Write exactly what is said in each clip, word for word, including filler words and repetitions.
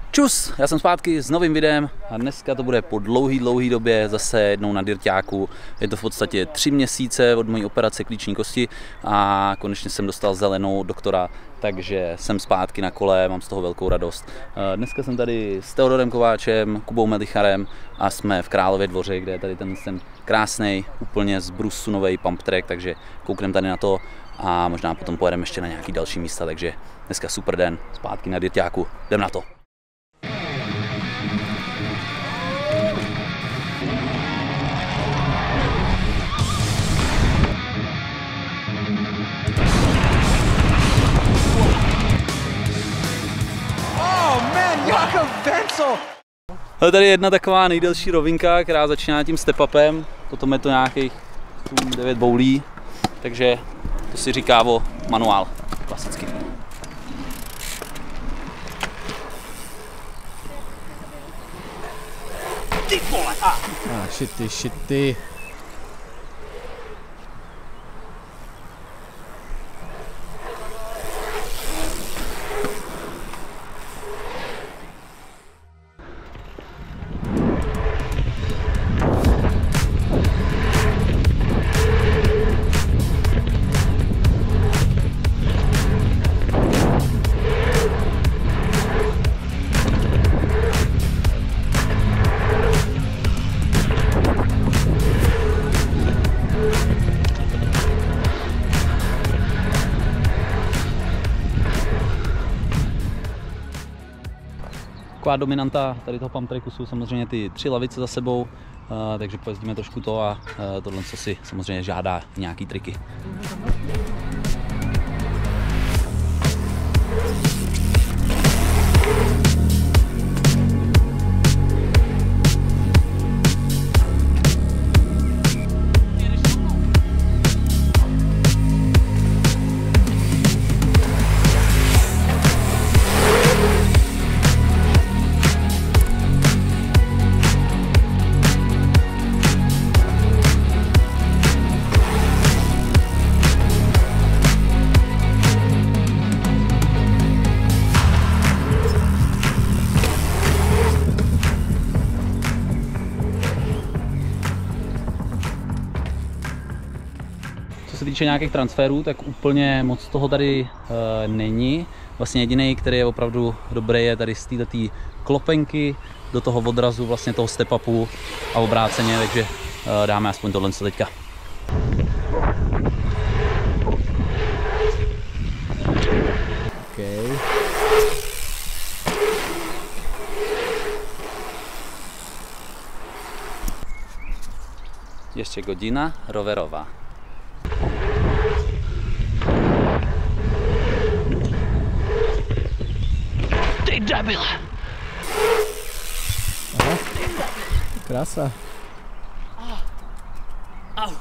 Čus, já jsem zpátky s novým videem a dneska to bude po dlouhý, dlouhý době zase jednou na Dirťáku. Je to v podstatě tři měsíce od mojí operace klíční kosti a konečně jsem dostal zelenou doktora, takže jsem zpátky na kole, mám z toho velkou radost. Dneska jsem tady s Teodorem Kováčem, Kubou Melicharem a jsme v Králově Dvoře, kde je tady ten, ten krásný, úplně z brusu nový pump track, takže koukneme tady na to a možná potom pojedeme ještě na nějaký další místa, takže dneska super den, zpátky na Dirťáku, jdem na to. Ale tady je jedna taková nejdelší rovinka, která začíná tím step-upem, potom je to nějakých devět boulí, takže to si říká o manuál, klasicky. Ty vole! A ah, shitty, shitty. Taková dominanta tady toho pump tracku jsou samozřejmě ty tři lavice za sebou, uh, takže pojezdíme trošku to a uh, tohle co si samozřejmě žádá nějaký triky. Co se týče nějakých transferů, tak úplně moc toho tady e, není. Vlastně jediný, který je opravdu dobrý, je tady z této klopenky do toho odrazu vlastně toho step-upu a obráceně, takže e, dáme aspoň tohle co teďka. Okay. Ještě godina roverová. Ty debile! Aha, krása. Au.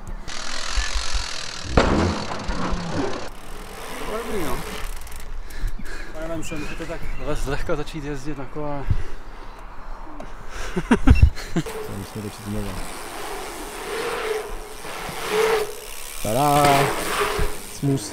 Dobrý, no. Pane Vence, můžete tak zlehka začít jezdit na kole. Musíme točit znova. Tada! Smooth.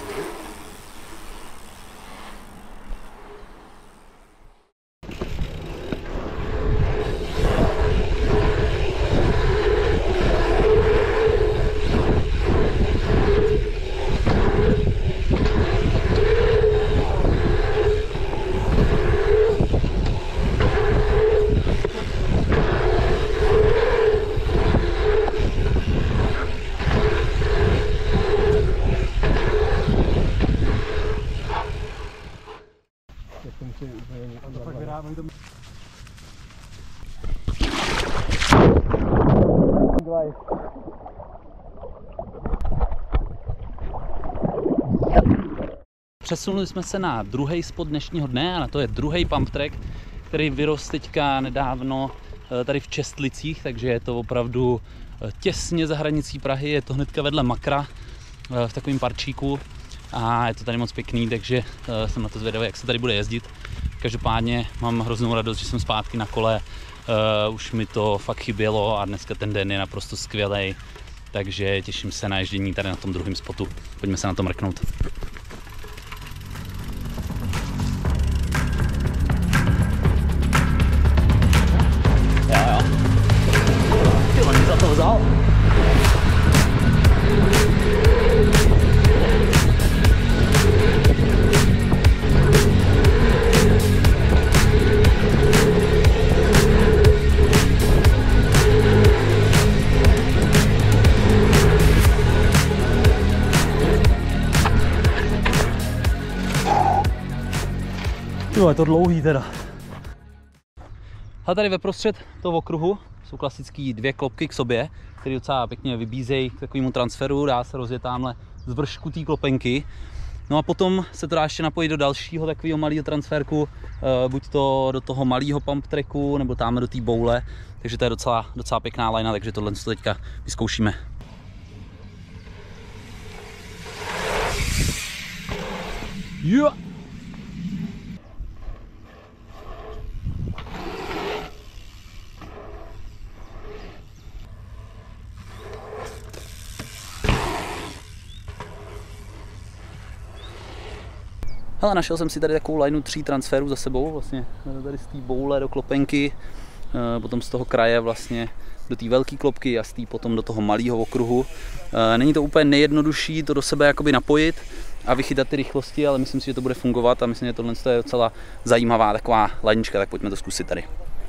Přesunuli jsme se na druhý spot dnešního dne a na to je druhý pump track, který vyrost teďka nedávno tady v Čestlicích, takže je to opravdu těsně za hranicí Prahy, je to hnedka vedle Makra v takovém parčíku a je to tady moc pěkný, takže jsem na to zvědavý, jak se tady bude jezdit. Každopádně mám hroznou radost, že jsem zpátky na kole, už mi to fakt chybělo a dneska ten den je naprosto skvělý, takže těším se na ježdění tady na tom druhém spotu. Pojďme se na to mrknout. Jo, je to dlouhý teda. A tady ve prostřed toho okruhu jsou klasické dvě klopky k sobě, které docela pěkně vybízejí k takovému transferu, dá se rozjet tamhle z vršku té klopenky. No a potom se to dá ještě napojit do dalšího takového malého transferku, buď to do toho malého pump tracku, nebo tam do té boule. Takže to je docela, docela pěkná lajna, takže tohle teďka vyzkoušíme. Jo! Hele, našel jsem si tady takovou lineu tří transferů za sebou, vlastně tady z té boule do klopenky, potom z toho kraje vlastně do té velké klopky a z té potom do toho malého okruhu. Není to úplně nejjednodušší to do sebe jakoby napojit a vychytat ty rychlosti, ale myslím si, že to bude fungovat a myslím, že tohle je docela zajímavá taková lajnička, tak pojďme to zkusit tady.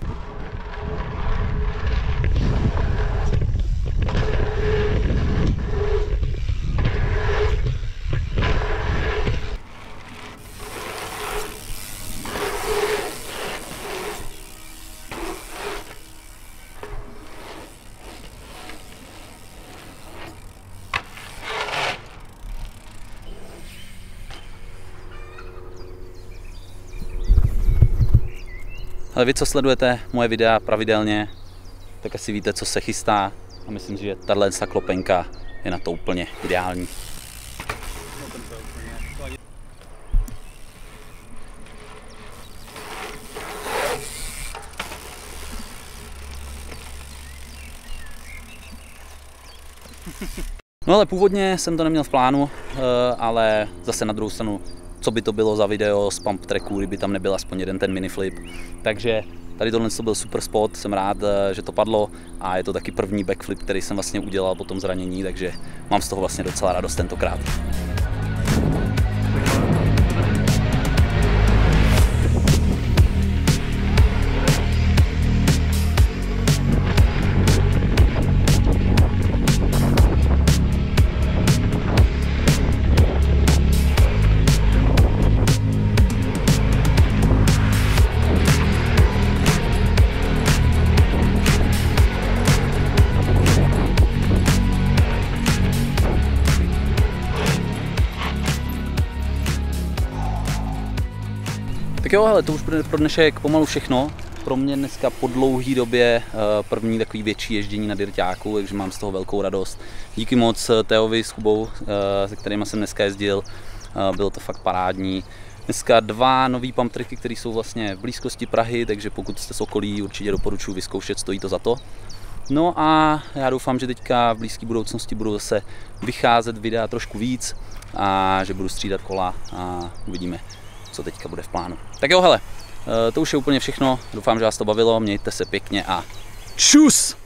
Ale vy, co sledujete moje videa pravidelně, tak asi víte, co se chystá a myslím si, že tahle klopenka je na to úplně ideální. No ale původně jsem to neměl v plánu, ale zase na druhou stranu, co by to bylo za video z pump tracku, kdyby tam nebyl aspoň jeden ten miniflip. Takže tady tohle byl super spot, jsem rád, že to padlo a je to taky první backflip, který jsem vlastně udělal po tom zranění, takže mám z toho vlastně docela radost tentokrát. Tak jo, hele, to už bude pro dnešek pomalu všechno. Pro mě dneska po dlouhé době první takový větší ježdění na dirťáku, takže mám z toho velkou radost. Díky moc Teovi s Kubou, se kterými jsem dneska jezdil, bylo to fakt parádní. Dneska dva nový pump tracky, které jsou vlastně v blízkosti Prahy, takže pokud jste z okolí, určitě doporučuji vyzkoušet, stojí to za to. No a já doufám, že teďka v blízké budoucnosti budou zase vycházet videa trošku víc a že budu střídat kola a uvidíme, co teďka bude v plánu. Tak jo, hele, to už je úplně všechno, doufám, že vás to bavilo, mějte se pěkně a čus!